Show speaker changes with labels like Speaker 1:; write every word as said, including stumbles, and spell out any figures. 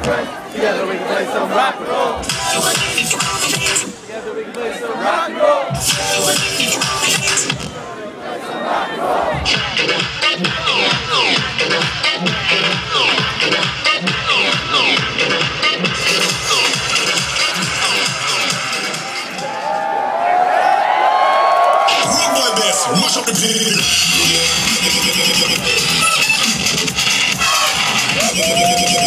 Speaker 1: friends. Together we can play some rock and roll. Together we can play some rock and roll. Rock and roll.
Speaker 2: Mash up the beat.